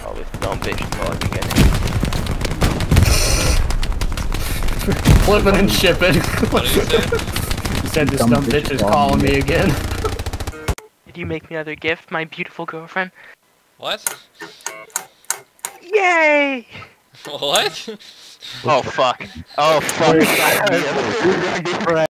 Oh, this dumb bitch calling me again. Flipping and shipping. What did he say? He said this dumb bitch is calling me again. Did you make me another gift, my beautiful girlfriend? What? Yay! What? Oh fuck. Oh fuck.